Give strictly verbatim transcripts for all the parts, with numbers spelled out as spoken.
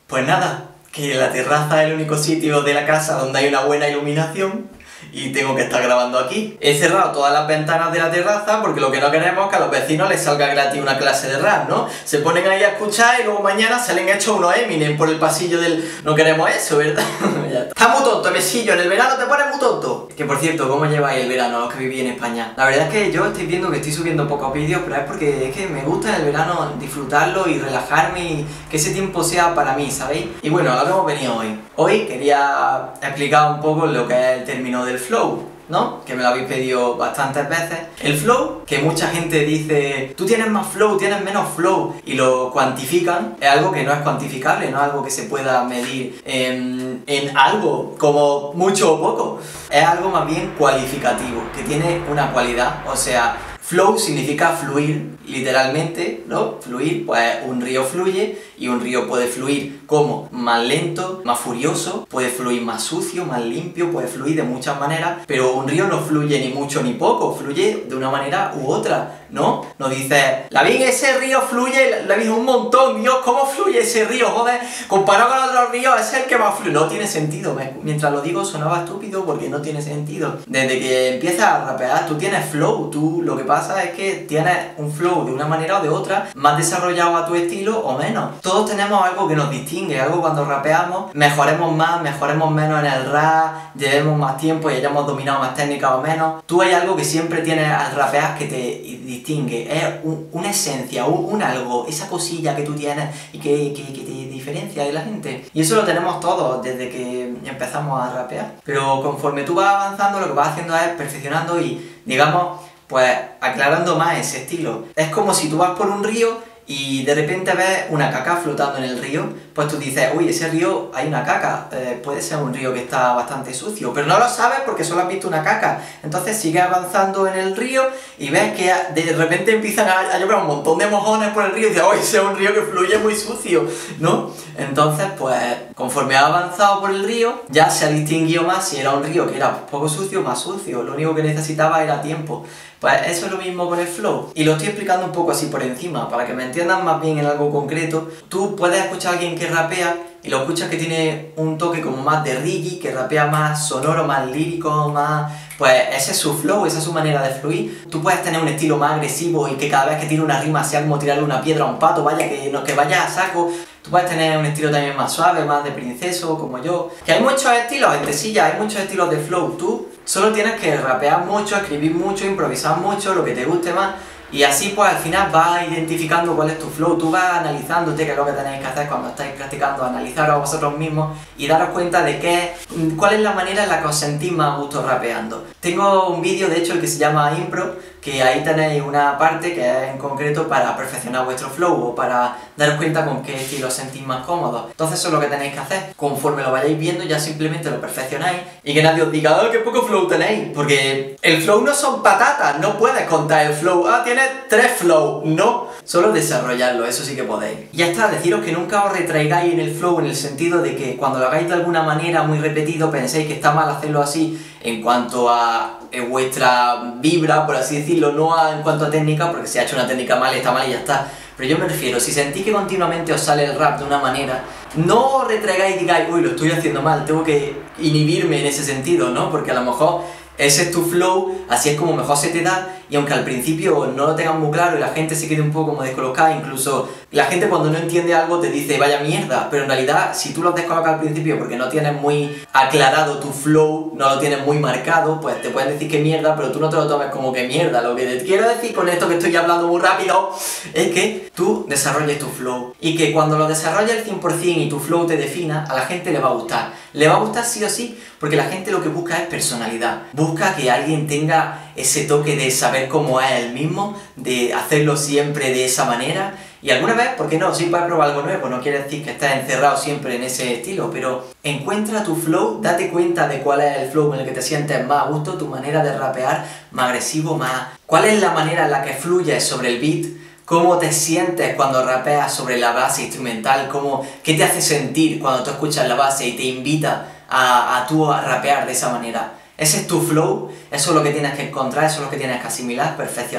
Pues nada, que la terraza es el único sitio de la casa donde hay una buena iluminación y tengo que estar grabando aquí. He cerrado todas las ventanas de la terraza porque lo que no queremos es que a los vecinos les salga gratis una clase de rap, ¿no? Se ponen ahí a escuchar y luego mañana salen hechos unos Eminem por el pasillo del... No queremos eso, ¿verdad? Ya está. Está muy tonto, mesillo, en el verano te pones muy tonto. Que por cierto, ¿cómo lleváis el verano los que vivís en España? La verdad es que yo estoy viendo que estoy subiendo pocos vídeos, pero es porque es que me gusta en el verano disfrutarlo y relajarme y que ese tiempo sea para mí, ¿sabéis? Y bueno, a lo que hemos venido hoy. Hoy quería explicar un poco lo que es el término del flow, ¿no? Que me lo habéis pedido bastantes veces. El flow, que mucha gente dice, tú tienes más flow, tienes menos flow, y lo cuantifican, es algo que no es cuantificable, no es algo que se pueda medir en, en algo, como mucho o poco. Es algo más bien cualificativo, que tiene una cualidad, o sea, flow significa fluir, literalmente, ¿no? Fluir, pues un río fluye y un río puede fluir como más lento, más furioso, puede fluir más sucio, más limpio, puede fluir de muchas maneras, pero un río no fluye ni mucho ni poco, fluye de una manera u otra, ¿no? No dices, la vi, ese río fluye, la vi un montón, Dios, ¿cómo fluye ese río? Joder, comparado con otros ríos es el que más fluye. No tiene sentido, mientras lo digo sonaba estúpido porque no tiene sentido. Desde que empiezas a rapear, tú tienes flow, tú lo que pasa es que tienes un flow de una manera o de otra, más desarrollado a tu estilo o menos. Todos tenemos algo que nos distingue, algo cuando rapeamos, mejoremos más, mejoremos menos en el rap, llevemos más tiempo y hayamos dominado más técnicas o menos. Tú hay algo que siempre tienes al rapear que te distingue, es un, una esencia, un, un algo, esa cosilla que tú tienes y que, que, que te diferencia de la gente. Y eso lo tenemos todos desde que empezamos a rapear. Pero conforme tú vas avanzando, lo que vas haciendo es perfeccionando y, digamos, pues aclarando más ese estilo. Es como si tú vas por un río y de repente ves una caca flotando en el río, pues tú dices, uy, ese río hay una caca, eh, puede ser un río que está bastante sucio, pero no lo sabes porque solo has visto una caca. Entonces sigues avanzando en el río y ves que de repente empiezan a, a llover un montón de mojones por el río y dices, uy, ese es un río que fluye muy sucio, ¿no? Entonces, pues, conforme has avanzado por el río, ya se ha distinguido más si era un río que era poco sucio o más sucio, lo único que necesitaba era tiempo. Pues eso es lo mismo con el flow. Y lo estoy explicando un poco así por encima, para que me entiendan más bien en algo concreto. Tú puedes escuchar a alguien que rapea y lo escuchas que tiene un toque como más de reggae, que rapea más sonoro, más lírico, más... Pues ese es su flow, esa es su manera de fluir. Tú puedes tener un estilo más agresivo y que cada vez que tire una rima sea como tirarle una piedra a un pato, vaya que, no, que vaya a saco. Tú puedes tener un estilo también más suave, más de princeso, como yo. Que hay muchos estilos, en Tesilla hay muchos estilos de flow. Tú solo tienes que rapear mucho, escribir mucho, improvisar mucho, lo que te guste más. Y así pues al final vas identificando cuál es tu flow, tú vas analizándote, qué es lo que tenéis que hacer cuando estáis practicando, analizaros a vosotros mismos y daros cuenta de qué, cuál es la manera en la que os sentís más a gusto rapeando. Tengo un vídeo, de hecho, el que se llama Impro, que ahí tenéis una parte que es en concreto para perfeccionar vuestro flow o para daros cuenta con qué estilo os sentís más cómodos. Entonces eso es lo que tenéis que hacer. Conforme lo vayáis viendo ya simplemente lo perfeccionáis y que nadie os diga, ¡ah, qué poco flow tenéis! Porque el flow no son patatas, no puedes contar el flow, ¡ah, tienes tres flow! No, solo desarrollarlo, eso sí que podéis. Y ya está, deciros que nunca os retraigáis en el flow en el sentido de que cuando lo hagáis de alguna manera muy repetido penséis que está mal hacerlo así en cuanto a eh, vuestra vibra, por así decirlo, no a, en cuanto a técnica, porque si ha hecho una técnica mal está mal y ya está. Pero yo me refiero, si sentís que continuamente os sale el rap de una manera, no os retraigáis y digáis, uy, lo estoy haciendo mal, tengo que inhibirme en ese sentido, ¿no? Porque a lo mejor ese es tu flow, así es como mejor se te da, y aunque al principio no lo tengan muy claro y la gente se quede un poco como descolocada, incluso la gente cuando no entiende algo te dice vaya mierda, pero en realidad si tú lo descolocas al principio porque no tienes muy aclarado tu flow, no lo tienes muy marcado, pues te pueden decir que mierda, pero tú no te lo tomes como que mierda. Lo que te quiero decir con esto que estoy hablando muy rápido es que tú desarrolles tu flow y que cuando lo desarrolles al cien por cien y tu flow te defina, a la gente le va a gustar. Le va a gustar sí o sí, porque la gente lo que busca es personalidad. Busca que alguien tenga ese toque de saber cómo es él mismo, de hacerlo siempre de esa manera. Y alguna vez, ¿por qué no? Sí, puedes probar algo nuevo, no quiere decir que estés encerrado siempre en ese estilo, pero encuentra tu flow, date cuenta de cuál es el flow en el que te sientes más a gusto, tu manera de rapear, más agresivo, más... ¿Cuál es la manera en la que fluyes sobre el beat? ¿Cómo te sientes cuando rapeas sobre la base instrumental? ¿Cómo, ¿Qué te hace sentir cuando tú escuchas la base y te invita a, a tú a rapear de esa manera? Ese es tu flow, eso es lo que tienes que encontrar, eso es lo que tienes que asimilar, perfeccionar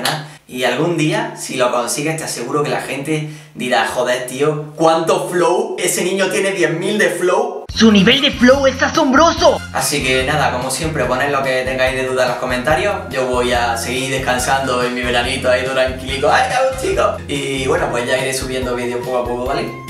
Y algún día, si lo consigues, te aseguro que la gente dirá, joder, tío, ¿cuánto flow? Ese niño tiene diez mil de flow. ¡Su nivel de flow es asombroso! Así que nada, como siempre, poned lo que tengáis de duda en los comentarios. Yo voy a seguir descansando en mi veranito ahí tranquilico. ¡Ay, cabrón, chicos! Y bueno, pues ya iré subiendo vídeos poco a poco, ¿vale?